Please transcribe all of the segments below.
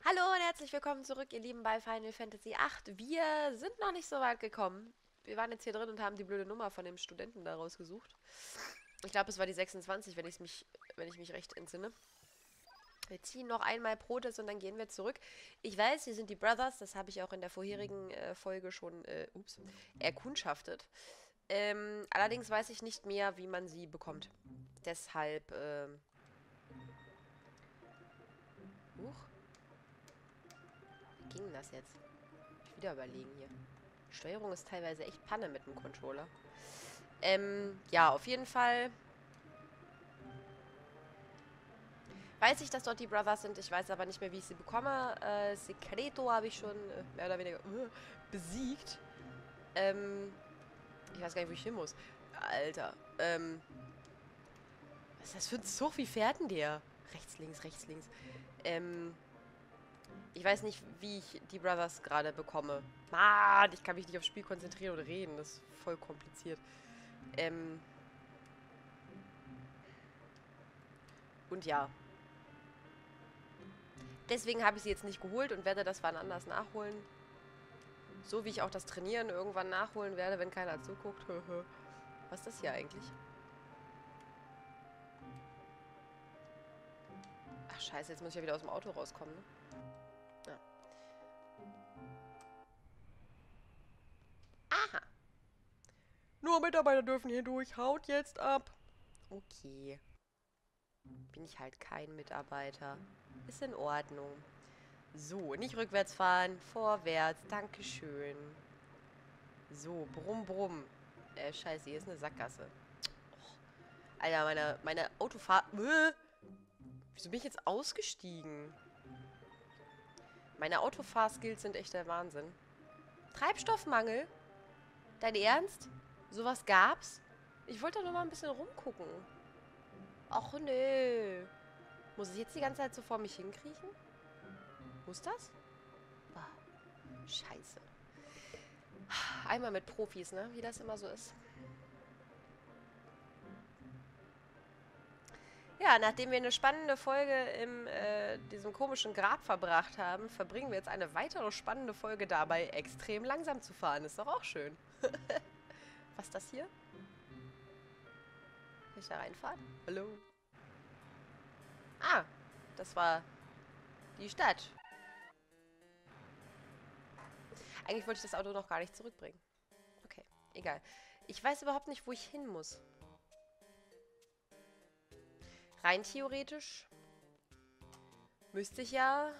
Hallo und herzlich willkommen zurück, ihr Lieben, bei Final Fantasy VIII. Wir sind noch nicht so weit gekommen. Wir waren jetzt hier drin und haben die blöde Nummer von dem Studenten da rausgesucht. Ich glaube, es war die 26, wenn ich mich recht entsinne. Wir ziehen noch einmal Protest und dann gehen wir zurück. Ich weiß, hier sind die Brothers, das habe ich auch in der vorherigen Folge schon erkundschaftet. Allerdings weiß ich nicht mehr, wie man sie bekommt. Deshalb, huch, wie ging das jetzt? Ich wieder überlegen hier. Steuerung ist teilweise echt Panne mit dem Controller. Ja, auf jeden Fall weiß ich, dass dort die Brothers sind. Ich weiß aber nicht mehr, wie ich sie bekomme. Secreto habe ich schon mehr oder weniger besiegt. Ich weiß gar nicht, wo ich hin muss. Alter, was ist das für ein Zug? Wie fährt denn der? Rechts, links, rechts, links. Ich weiß nicht, wie ich die Brothers gerade bekomme. Mann, ich kann mich nicht aufs Spiel konzentrieren oder reden. Das ist voll kompliziert. Und ja. Deswegen habe ich sie jetzt nicht geholt und werde das wann anders nachholen. So wie ich auch das Trainieren irgendwann nachholen werde, wenn keiner zuguckt. Was ist das hier eigentlich? Ach scheiße, jetzt muss ich ja wieder aus dem Auto rauskommen, ne? Ja. Aha. Nur Mitarbeiter dürfen hier durch. Haut jetzt ab. Okay. Bin ich halt kein Mitarbeiter. Ist in Ordnung. So, nicht rückwärts fahren, vorwärts. Dankeschön. So, brumm, brumm. Scheiße, hier ist eine Sackgasse. Alter, meine Autofahrt... Wieso bin ich jetzt ausgestiegen? Meine Autofahrskills sind echt der Wahnsinn. Treibstoffmangel? Dein Ernst? Sowas gab's? Ich wollte doch nur mal ein bisschen rumgucken. Och, nö. Muss ich jetzt die ganze Zeit so vor mich hinkriechen? Muss das? Ah, scheiße. Einmal mit Profis, ne? Wie das immer so ist. Ja, nachdem wir eine spannende Folge in diesem komischen Grab verbracht haben, verbringen wir jetzt eine weitere spannende Folge dabei, extrem langsam zu fahren. Ist doch auch schön. Was ist das hier? Kann ich da reinfahren? Hallo? Ah, das war die Stadt. Eigentlich wollte ich das Auto noch gar nicht zurückbringen. Okay, egal. Ich weiß überhaupt nicht, wo ich hin muss. Rein theoretisch müsste ich ja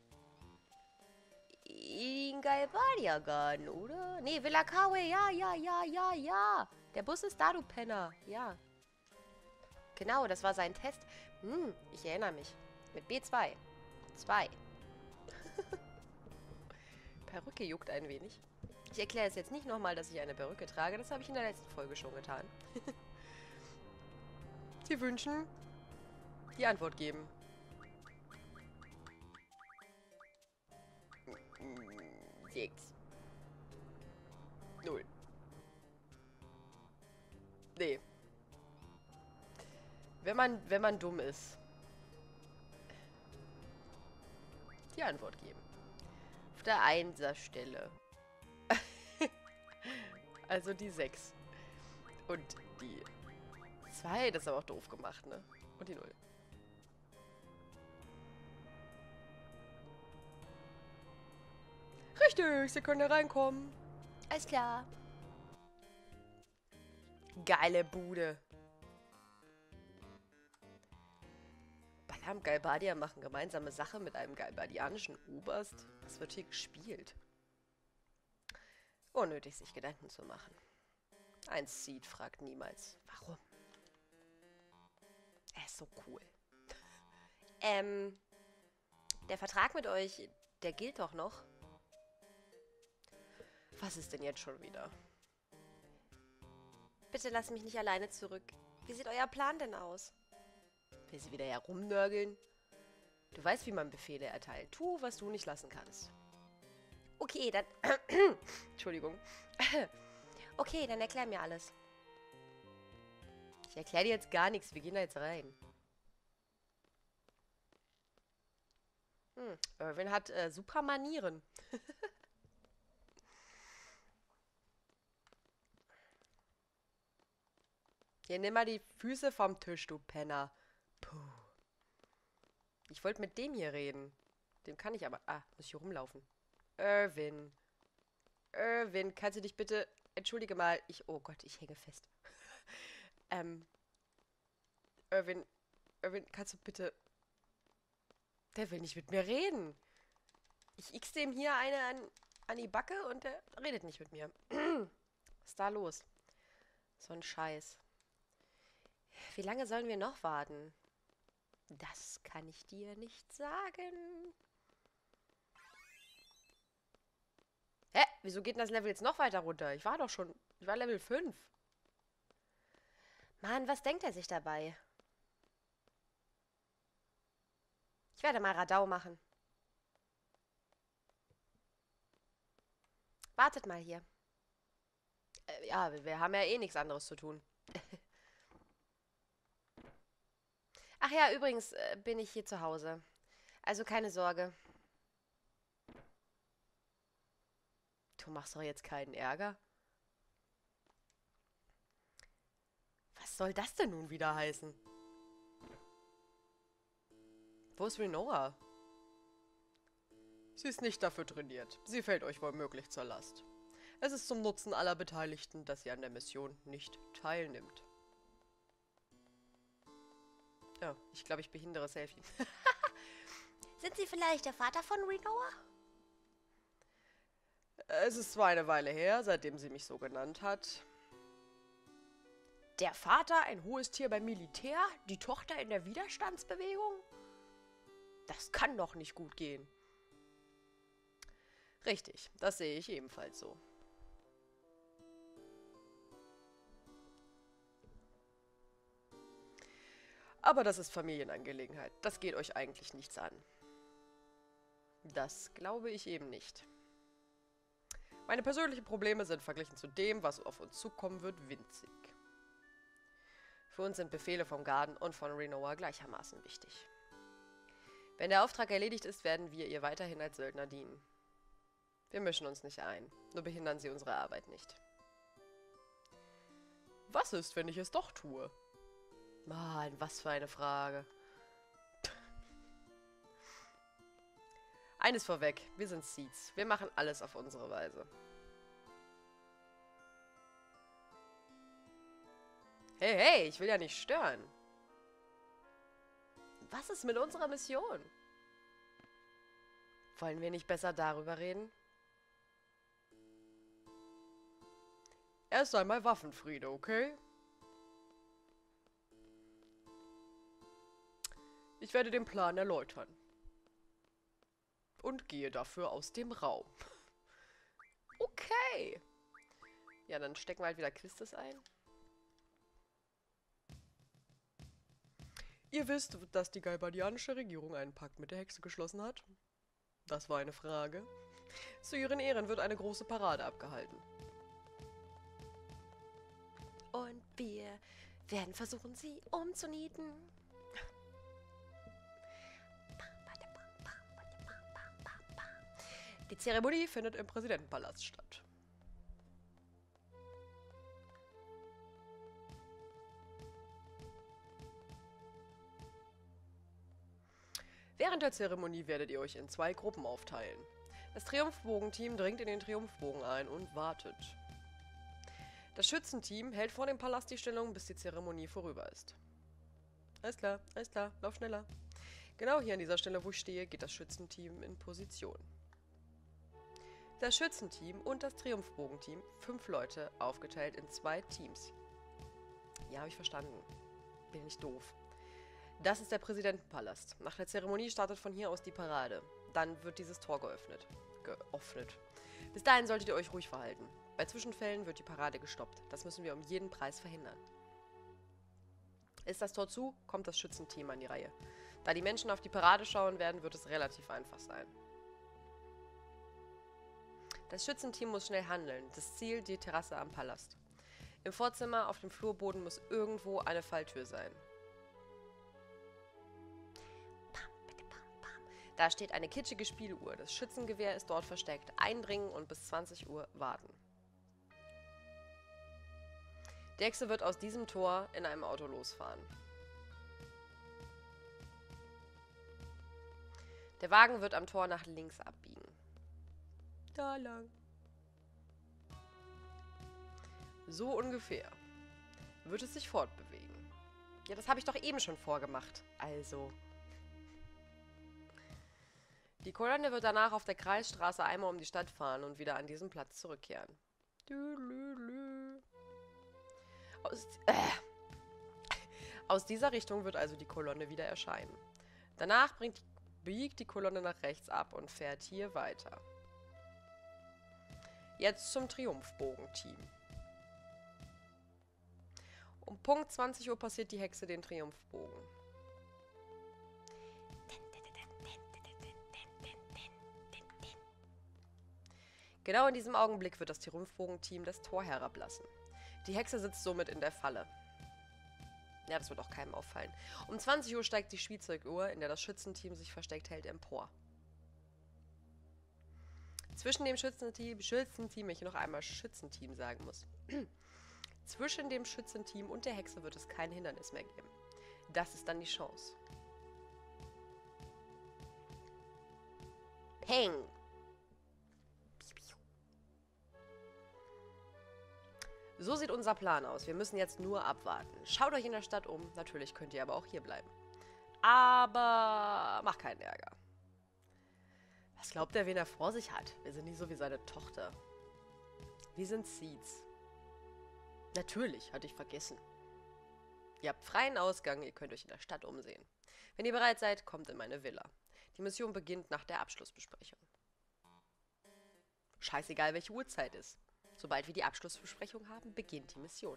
in Galbadia gehen, oder? Nee, Villa Kawe, ja, ja, ja, ja, ja. Der Bus ist da, du Penner. Ja. Genau, das war sein Test. Ich erinnere mich. Mit B2. 2. Perücke juckt ein wenig. Ich erkläre es jetzt nicht nochmal, dass ich eine Perücke trage. Das habe ich in der letzten Folge schon getan. Sie wünschen die Antwort geben. 6. 0. Nee. Wenn man dumm ist, die Antwort geben. Auf der 1er Stelle. Also die 6. Und die 2, das ist aber auch doof gemacht, ne? Und die 0. Richtig, Sie können da reinkommen. Alles klar. Geile Bude. Balam Galbadia machen gemeinsame Sache mit einem galbadianischen Oberst. Was wird hier gespielt? Unnötig, sich Gedanken zu machen. Ein Seed fragt niemals, warum. Er ist so cool. Der Vertrag mit euch, der gilt doch noch. Was ist denn jetzt schon wieder? Bitte lasst mich nicht alleine zurück. Wie sieht euer Plan denn aus? Will sie wieder herumnörgeln? Du weißt, wie man Befehle erteilt. Tu, was du nicht lassen kannst. Okay, dann... Entschuldigung. Okay, dann erklär mir alles. Ich erkläre dir jetzt gar nichts. Wir gehen da jetzt rein. Irwin hat super Manieren. Hier, nimm mal die Füße vom Tisch, du Penner. Puh. Ich wollte mit dem hier reden. Dem kann ich aber... Ah, muss ich hier rumlaufen. Irwin. Irwin, kannst du dich bitte... Entschuldige mal, oh Gott, ich hänge fest. ähm... Irwin... Irwin, kannst du bitte... Der will nicht mit mir reden. Ich x dem hier eine an die Backe und der redet nicht mit mir. Was ist da los? So ein Scheiß. Wie lange sollen wir noch warten? Das kann ich dir nicht sagen. Hä? Wieso geht denn das Level jetzt noch weiter runter? Ich war Level 5. Mann, was denkt er sich dabei? Ich werde mal Radau machen. Wartet mal hier. Ja, wir haben ja eh nichts anderes zu tun. Ach ja, übrigens bin ich hier zu Hause. Also keine Sorge. Du machst doch jetzt keinen Ärger. Was soll das denn nun wieder heißen? Wo ist Rinoa? Sie ist nicht dafür trainiert. Sie fällt euch womöglich zur Last. Es ist zum Nutzen aller Beteiligten, dass sie an der Mission nicht teilnimmt. Ja, ich glaube, ich behindere Selfie. Sind Sie vielleicht der Vater von Rinoa? Es ist zwar eine Weile her, seitdem sie mich so genannt hat. Der Vater, ein hohes Tier beim Militär? Die Tochter in der Widerstandsbewegung? Das kann doch nicht gut gehen. Richtig, das sehe ich ebenfalls so. Aber das ist Familienangelegenheit. Das geht euch eigentlich nichts an. Das glaube ich eben nicht. Meine persönlichen Probleme sind verglichen zu dem, was auf uns zukommen wird, winzig. Für uns sind Befehle vom Garden und von Rinoa gleichermaßen wichtig. Wenn der Auftrag erledigt ist, werden wir ihr weiterhin als Söldner dienen. Wir mischen uns nicht ein, nur behindern sie unsere Arbeit nicht. Was ist, wenn ich es doch tue? Mann, was für eine Frage. Eines vorweg, wir sind Seeds. Wir machen alles auf unsere Weise. Hey, hey, ich will ja nicht stören. Was ist mit unserer Mission? Wollen wir nicht besser darüber reden? Erst einmal Waffenfriede, okay? Ich werde den Plan erläutern. Und gehe dafür aus dem Raum. Okay. Ja, dann stecken wir halt wieder Quistes ein. Ihr wisst, dass die galbadianische Regierung einen Pakt mit der Hexe geschlossen hat? Das war eine Frage. Zu ihren Ehren wird eine große Parade abgehalten. Und wir werden versuchen, sie umzunieten. Die Zeremonie findet im Präsidentenpalast statt. Während der Zeremonie werdet ihr euch in 2 Gruppen aufteilen. Das Triumphbogenteam dringt in den Triumphbogen ein und wartet. Das Schützenteam hält vor dem Palast die Stellung, bis die Zeremonie vorüber ist. Alles klar, lauf schneller. Genau hier an dieser Stelle, wo ich stehe, geht das Schützenteam in Position. Das Schützenteam und das Triumphbogenteam, 5 Leute, aufgeteilt in 2 Teams. Ja, habe ich verstanden. Bin nicht doof. Das ist der Präsidentenpalast. Nach der Zeremonie startet von hier aus die Parade. Dann wird dieses Tor geöffnet. Bis dahin solltet ihr euch ruhig verhalten. Bei Zwischenfällen wird die Parade gestoppt. Das müssen wir um jeden Preis verhindern. Ist das Tor zu, kommt das Schützenteam an die Reihe. Da die Menschen auf die Parade schauen werden, wird es relativ einfach sein. Das Schützenteam muss schnell handeln. Das Ziel, die Terrasse am Palast. Im Vorzimmer auf dem Flurboden muss irgendwo eine Falltür sein. Da steht eine kitschige Spieluhr. Das Schützengewehr ist dort versteckt. Eindringen und bis 20 Uhr warten. Die Hexe wird aus diesem Tor in einem Auto losfahren. Der Wagen wird am Tor nach links abbiegen. Da lang. So ungefähr. Wird es sich fortbewegen. Ja, das habe ich doch eben schon vorgemacht. Also. Die Kolonne wird danach auf der Kreisstraße einmal um die Stadt fahren und wieder an diesen Platz zurückkehren. Aus dieser Richtung wird also die Kolonne wieder erscheinen. Danach biegt die Kolonne nach rechts ab und fährt hier weiter. Jetzt zum Triumphbogen-Team. Um Punkt 20 Uhr passiert die Hexe den Triumphbogen. Genau in diesem Augenblick wird das Triumphbogen-Team das Tor herablassen. Die Hexe sitzt somit in der Falle. Ja, das wird auch keinem auffallen. Um 20 Uhr steigt die Spielzeuguhr, in der das Schützenteam sich versteckt hält, empor. Zwischen dem Schützenteam, wenn ich noch einmal Schützenteam sagen muss. Zwischen dem Schützenteam und der Hexe wird es kein Hindernis mehr geben. Das ist dann die Chance. Peng! So sieht unser Plan aus. Wir müssen jetzt nur abwarten. Schaut euch in der Stadt um. Natürlich könnt ihr aber auch hier bleiben. Aber macht keinen Ärger. Was glaubt er, wen er vor sich hat? Wir sind nicht so wie seine Tochter. Wir sind Seeds. Natürlich, hatte ich vergessen. Ihr habt freien Ausgang, ihr könnt euch in der Stadt umsehen. Wenn ihr bereit seid, kommt in meine Villa. Die Mission beginnt nach der Abschlussbesprechung. Scheißegal, welche Uhrzeit ist. Sobald wir die Abschlussbesprechung haben, beginnt die Mission.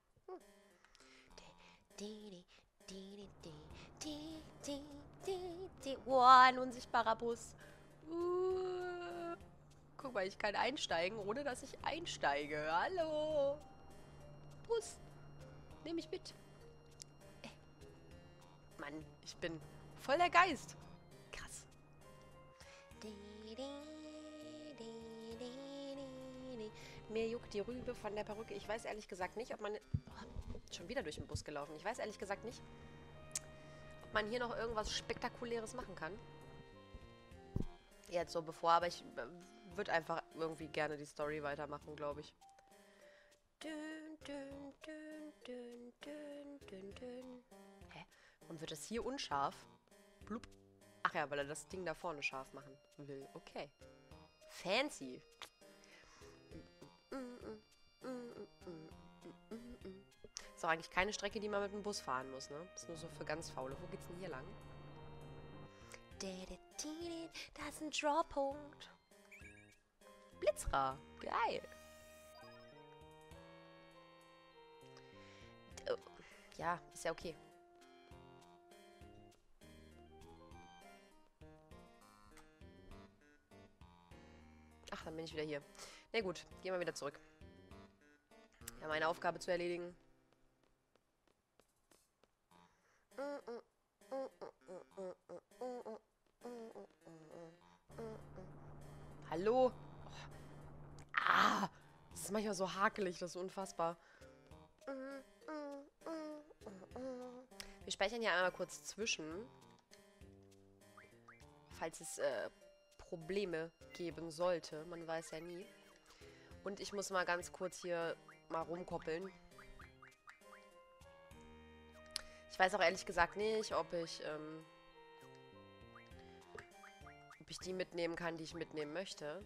Oh, ein unsichtbarer Bus. Guck mal, ich kann einsteigen, ohne dass ich einsteige. Hallo. Bus. Nehm mich mit. Mann, ich bin voll der Geist. Krass. Mir juckt die Rübe von der Perücke. Ich weiß ehrlich gesagt nicht, ob man... Oh, schon wieder durch den Bus gelaufen. Ich weiß ehrlich gesagt nicht, ob man hier noch irgendwas Spektakuläres machen kann. Jetzt so bevor, aber ich würde einfach irgendwie gerne die Story weitermachen, glaube ich. Hä? Warum wird das hier unscharf? Blub. Ach ja, weil er das Ding da vorne scharf machen will. Okay. Fancy. Ist doch eigentlich keine Strecke, die man mit dem Bus fahren muss, ne? Ist nur so für ganz Faule. Wo geht's denn hier lang? Da ist ein Drawpunkt. Blitzra. Geil. Ja, ist ja okay. Ach, dann bin ich wieder hier. Na gut, gehen wir wieder zurück. Wir haben eine Aufgabe zu erledigen. Hallo? Oh. Ah! Das ist manchmal so hakelig, das ist unfassbar. Wir speichern hier einmal kurz zwischen. Falls es Probleme geben sollte. Man weiß ja nie. Und ich muss mal ganz kurz hier mal rumkoppeln. Ich weiß auch ehrlich gesagt nicht, ob ich die mitnehmen kann, die ich mitnehmen möchte.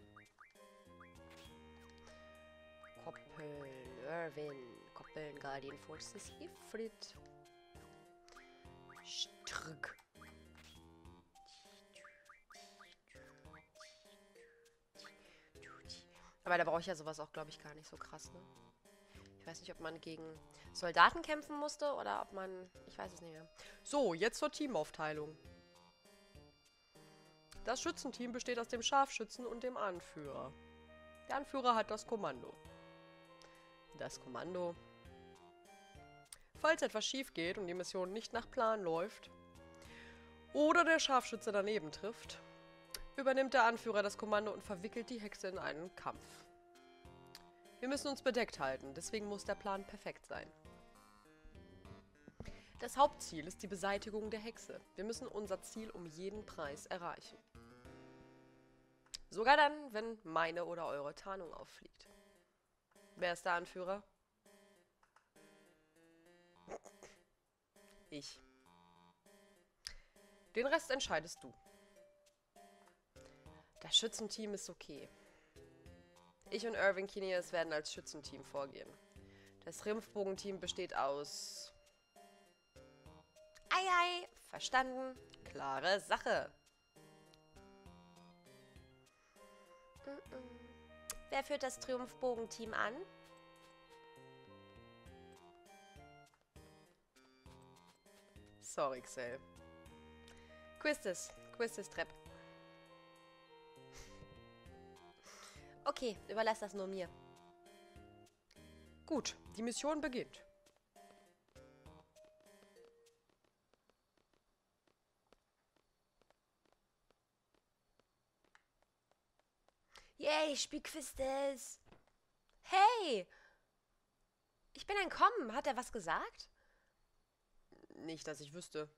Koppeln, Irwin. Koppeln, Guardian Forces, Ifrit. Strück. Aber da brauche ich ja sowas auch, glaube ich, gar nicht so krass, ne? Ich weiß nicht, ob man gegen Soldaten kämpfen musste oder ob man... Ich weiß es nicht mehr. So, jetzt zur Teamaufteilung. Das Schützenteam besteht aus dem Scharfschützen und dem Anführer. Der Anführer hat das Kommando. Das Kommando... Falls etwas schief geht und die Mission nicht nach Plan läuft oder der Scharfschütze daneben trifft, übernimmt der Anführer das Kommando und verwickelt die Hexe in einen Kampf. Wir müssen uns bedeckt halten, deswegen muss der Plan perfekt sein. Das Hauptziel ist die Beseitigung der Hexe. Wir müssen unser Ziel um jeden Preis erreichen. Sogar dann, wenn meine oder eure Tarnung auffliegt. Wer ist der Anführer? Ich. Den Rest entscheidest du. Das Schützenteam ist okay. Ich und Irving Kineas werden als Schützenteam vorgehen. Das Triumphbogenteam besteht aus... Ei, ei, verstanden. Klare Sache. Wer führt das Triumphbogenteam an? Sorry, Xel. Quistis Trepp. Okay, überlass das nur mir. Gut, die Mission beginnt. Yay, ich spiel Quistis. Hey! Ich bin entkommen. Hat er was gesagt? Nicht, dass ich wüsste.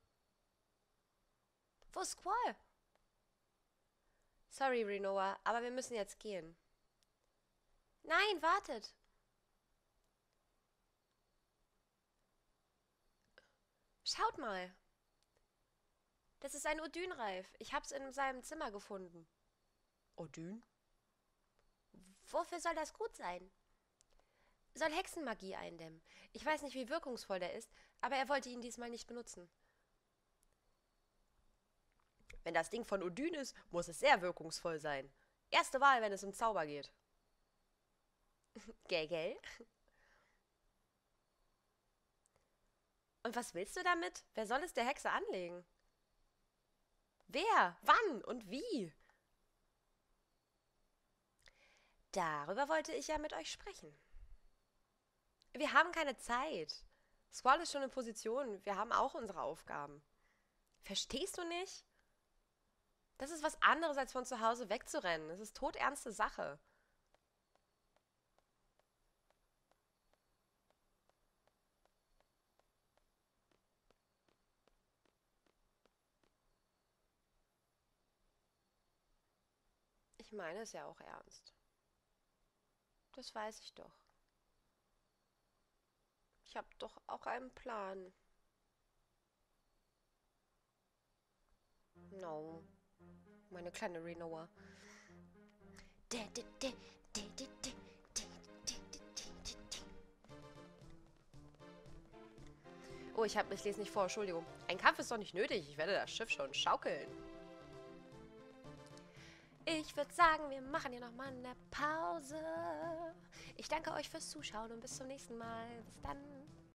Wo ist Squall? Sorry, Rinoa, aber wir müssen jetzt gehen. Nein, wartet. Schaut mal. Das ist ein Odynreif. Ich hab's in seinem Zimmer gefunden. Odyn? Wofür soll das gut sein? Soll Hexenmagie eindämmen. Ich weiß nicht, wie wirkungsvoll der ist, aber er wollte ihn diesmal nicht benutzen. Wenn das Ding von Odyn ist, muss es sehr wirkungsvoll sein. Erste Wahl, wenn es um Zauber geht. Gell? Und was willst du damit? Wer soll es der Hexe anlegen? Wer? Wann? Und wie? Darüber wollte ich ja mit euch sprechen. Wir haben keine Zeit. Squall ist schon in Position. Wir haben auch unsere Aufgaben. Verstehst du nicht? Das ist was anderes, als von zu Hause wegzurennen. Das ist todernste Sache. Ich meine es ja auch ernst. Das weiß ich doch. Ich habe doch auch einen Plan. No. Meine kleine Rinoa. Oh, ich lese nicht vor, Entschuldigung. Ein Kampf ist doch nicht nötig. Ich werde das Schiff schon schaukeln. Ich würde sagen, wir machen hier nochmal eine Pause. Ich danke euch fürs Zuschauen und bis zum nächsten Mal. Bis dann.